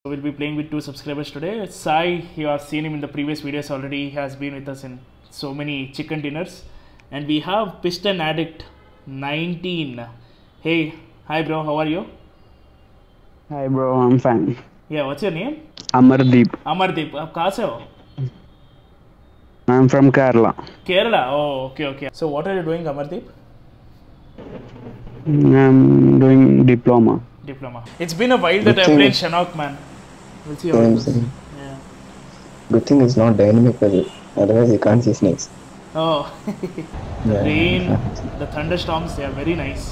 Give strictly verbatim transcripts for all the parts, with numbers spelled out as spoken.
We'll be playing with two subscribers today. Sai, you have seen him in the previous videos already. He has been with us in so many chicken dinners. And we have Piston Addict nineteen. Hey, hi bro, how are you? Hi bro, I'm fine. Yeah, what's your name? Amardeep. Amardeep. आप कहाँ से हो? I'm from Kerala. Kerala. Oh, okay, okay. So what are you doing, Amardeep? I'm doing diploma. Diploma. It's been a while that I've played Shanok, man. We'll see how it goes. Yeah. Good thing it's not dynamic with it. Otherwise you can't see snakes. Oh. The Yeah. rain, the thunderstorms, they are very nice.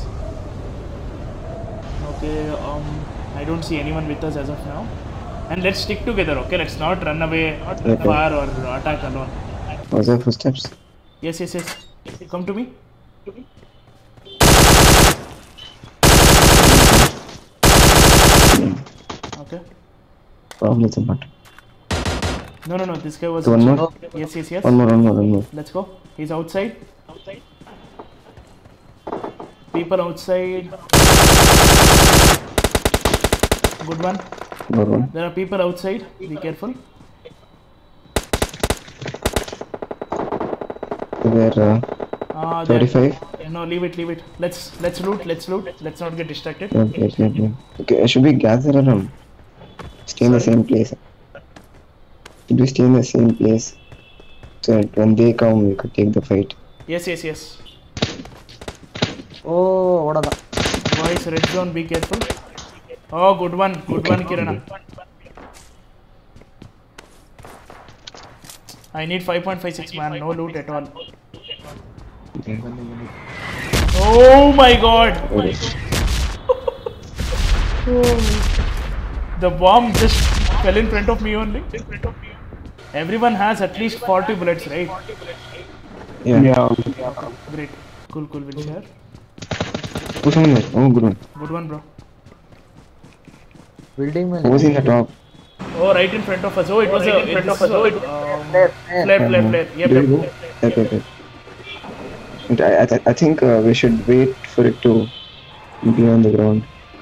Okay, um, I don't see anyone with us as of now. And let's stick together, okay? Let's not run away Okay. far or attack alone. Was there footsteps? Yes, yes, yes. Come to me. Okay. Probably it's not. No, no, no. This guy was. So one more? Yes, yes, yes. One more, one more, one more. Let's go. He's outside. People outside. Good one. Good one. There are people outside. Be careful. They're uh, Uh, they're- thirty-five. No, leave it, leave it. Let's let's loot. Let's loot. Let's not get distracted. Okay, okay, okay. Okay, should we gather around? Stay in the same place. Should we stay in the same place? So that when they come, we could take the fight. Yes, yes, yes. Oh, what are the? Boys, red zone. Be careful. Oh, good one. Good one, Kirana. I need five point five six, man. No loot at all. Okay. Oh my god! Okay. The bomb just fell in front of me only. Everyone has at least forty bullets, right? Yeah. Yeah. Great. Cool, cool. We'll share. Oh, someone there. Oh, good one. Good one, bro. Building में. Who was in the top? Oh, right in front of us. Oh, it was a. In front of us. Oh, it. Um, flare, flare, flare. Yep, There you yep. go. Okay, okay. And I, I, th- I think uh, we should wait for it to be on the ground.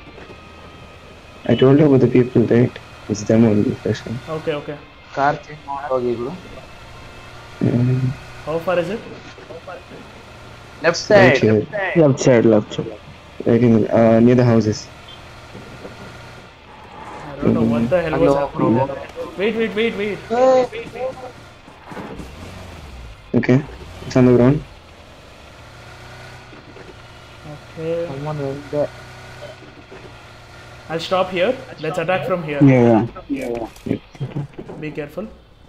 I told you about the people, right? It's them only, first one. Okay, okay. Car change होगी इगलो. Um, How far is it? Left right side. here, Left side, left side. right in, uh, near the houses. I don't know what the hell was happening there. Wait, wait, wait, wait. Okay, it's on the ground. Okay. Someone went there. I'll stop here. Let's attack from here. Yeah. Yeah. Be careful.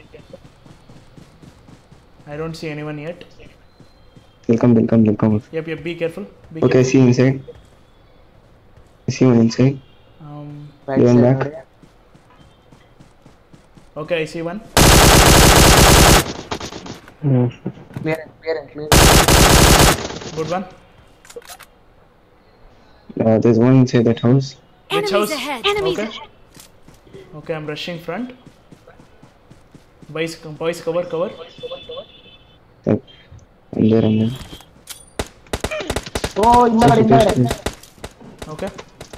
I don't see anyone yet. They'll come, they'll come, they'll come. Yep, yep. Be careful. Be Okay, I careful. see inside. I see one inside. Um. Right Going side. back. Okay, I see one. Clear, clear, clear. Good one. Uh, there's one inside that house. Which Enemies house? ahead. Enemies Okay. ahead. Okay, I'm rushing front. Boys, boys, cover, cover. Yep. I'm there, I'm there. Oh, in the Just in push the. this. Okay.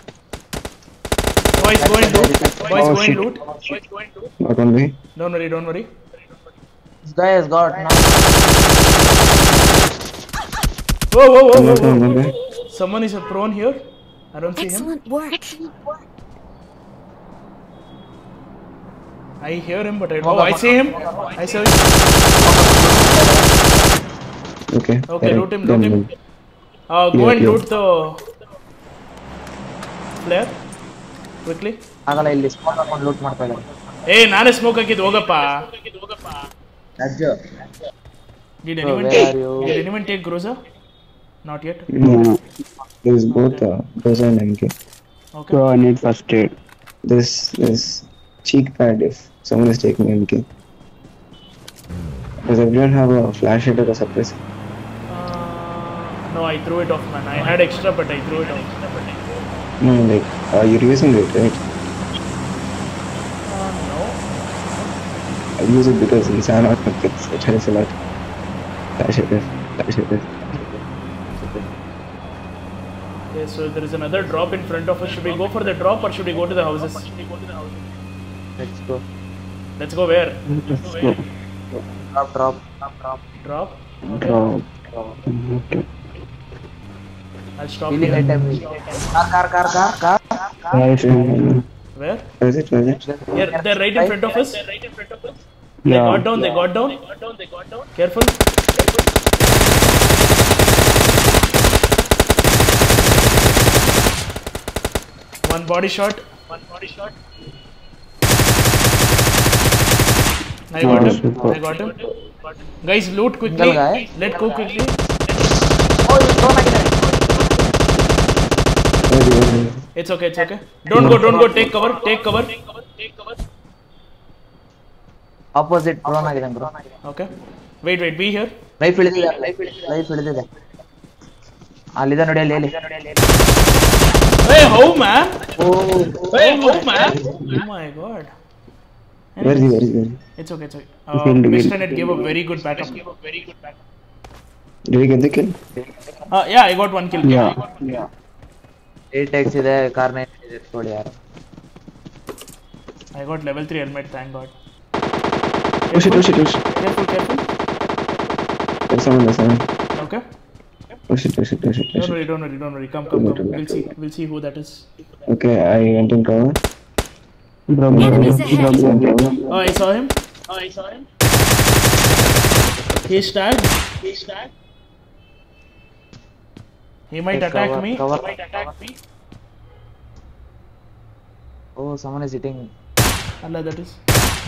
Boys, go and loot. Boys, Oh, go and shit. loot. Not one way. Don't worry, don't worry. This guy has got now. Whoa, whoa, whoa, Come whoa, on, come on, whoa. one way. Someone is prone here. I don't see him. Excellent work. I hear him, but I don't. Oh, I see him. I saw him. Okay. Okay, alright, loot him, done, loot him. done. Uh, go Yeah, and yeah. loot the flare quickly. ಆಗಲ್ಲ ಇಲ್ಲಿ spot ಹಾಕೊಂಡು loot ಮಾಡ್ತಾ ಇದ್ದಾರೆ. ಏ ನಾನೇ smoke ಹಾಕಿದ್ದು ಹೋಗಪ್ಪ. ರಾಜ್ಯ. Did So, anyone where take? are you? Did anyone take Groza? Not yet. No. There's both uh, Groza and M K. Okay. So I need first aid. There's, there's cheek pad if someone is taking M K. Does everyone have a flashlight or a suppressor? Uh, no, I threw it off, man. I had extra, but I threw it off. No, like, uh, you're using it, right? Uh, no. I use it because in Sanok it's, it helps a lot. Flashlight, flashlight. Okay, so there is another drop in front of us. Should we go for the drop or should we go to the houses? Let's go. Let's go where? Let's go. Drop, drop, drop, drop. Drop. Drop. Okay. I'll stop Really here. high time. Car, car, car, car, car. Right. uh, Where? Where is it? Where is it? Here, they're right in front of us. They Yeah. got down, they got down. Careful. One body shot. One body shot. I got Nice, him. super. I got him. Guys, loot quickly. Single guy. Let go quickly. Oh, you thrown again. Where is it? Where is it? It's okay, it's okay. Don't go, don't go. Take cover, take cover. Opposite thrown again, bro. Okay. Wait, wait, be here. Life ಇಳಿದಿದೆ life life ಇಳಿದಿದೆ ಅಲ್ಲಿದೆ ನೋಡಿ ಅಲ್ಲಿ ಅಲ್ಲಿ Hey, how man? ಓ Hey, how man? Oh my god. Where is he? Where is he? It's okay, it's okay. Kill, Uh, kill. Mister Net gave a very good backup. Did we get the kill? Uh, yeah, I got one kill. Yeah. Yeah. eight x ಇದೆ car nine ಇದೆ ನೋಡಿ ಯಾರು I got level three helmet, thank god. Oh shit! Oh shit! Oh shit! Careful, careful. There's someone. There's someone. Okay. Oh shit! Oh shit! Oh shit! Oh Don't shit! worry, don't worry, don't worry. Come, come, come. We'll see. We'll see who that is. Okay, I went in cover. Enemies ahead. Oh, I saw him. Oh, I saw him. He's tagged. He's tagged. He might Hey, attack cover, me. cover. He might attack me. oh someone is hitting Allah, that is.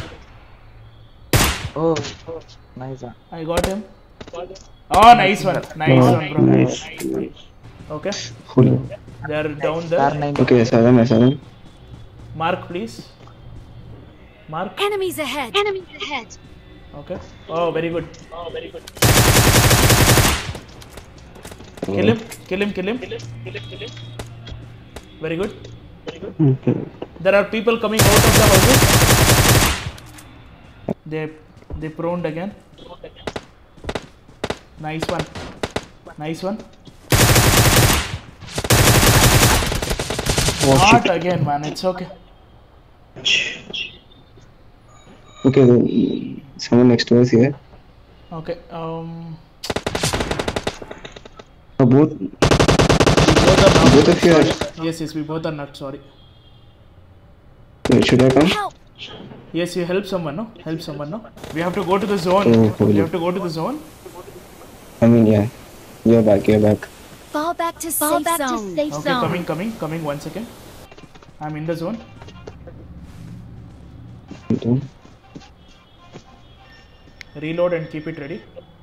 oh nice ah. I got him. Oh, nice one. Nice Oh, one, bro. nice. Okay. Cool. They are down car there. nine Okay, I saw them. I saw them. Mark, please. Mark. Enemies ahead. Enemies ahead. Okay. Oh, very good. Oh, very good. Kill him. Kill him. Kill him. Kill him. Kill him. Very good. Very good. Okay. There are people coming out of the houses. They they proned again. Nice one. Nice one. Oh, Not shit. again, man. It's okay. Okay, then, someone next to us here. Okay. Um. Oh, both, Both are not. both of you are. Yes, yes. We both are not. Sorry. Wait, should I come? Help. Yes, you help someone, no? Help someone, no? We have to go to the zone. Oh, holy. We have to go to the zone. I mean, yeah. You're back. You're back. Fall back to Fall safe back zone. To safe Okay, zone. coming, coming, coming. One second. I'm in the zone. Okay. Reload and keep it ready.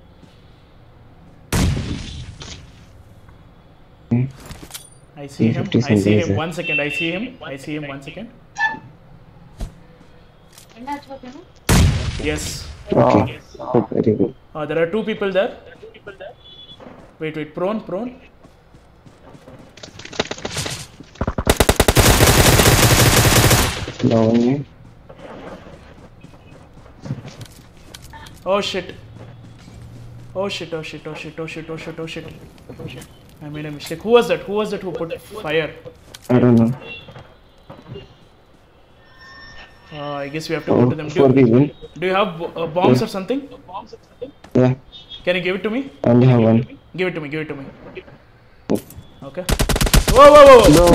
I see him. fifty I see centimeters. him. One second. I see him. I see him. One second. Yes. Okay. Oh, very good. Uh, there are two people there. Wait, wait. Prone, prone. Down me. Oh shit. Oh shit. Oh shit. Oh shit. Oh shit. Oh shit. Oh shit. I made a mistake. Who was that? Who was that who put fire? I don't know. Uh, I guess we have to go Oh, to them. four Do, people. do you have uh, bombs or something? Yeah. Can you give it to me? I only have one. Give it to me. Give it to me. Okay. Whoa, whoa, whoa, whoa.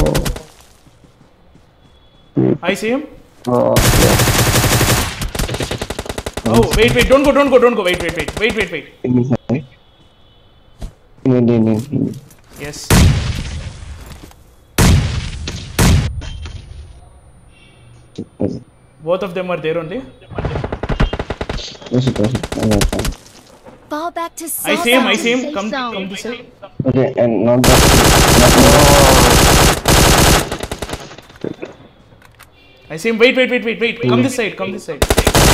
No. I see him. Oh, yeah. Oh, wait, wait. Don't go, don't go, don't go. Wait, wait, wait. Wait, wait, wait. Inside. No, no, no. Yes. Both of them are there only. What's it? What's it? I got one. Fall back to I safe see him. I zone. see him. Safe Come, zone. come this side. Okay, and not that. I see him. Wait, wait, wait, wait, wait. Come this side. Come this side.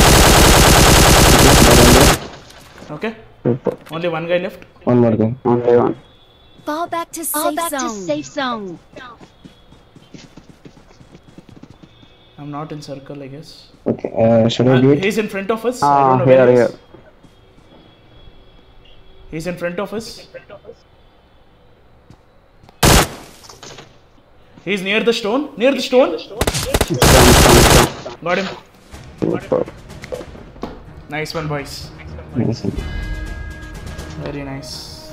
Okay. Only one guy left. One more guy. Only one. Fall back to Fall safe back to zone. safe zone. I'm not in circle, I guess. Okay, uh, should I Uh, do it? he's in front of us. I Ah, don't know where here, he is. here. He's in front of us. He's near the stone. Near the stone. Got him. Super. Nice one, boys. Nice. Very nice.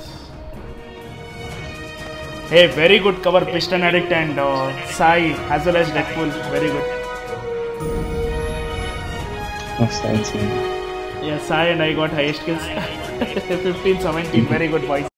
Hey, very good cover, Piston Addict and uh, Sai as well as Deadpool. Very good. Oh, fancy. Yeah, Sai and I got highest kills. fifteen seventeen. Very good, boys.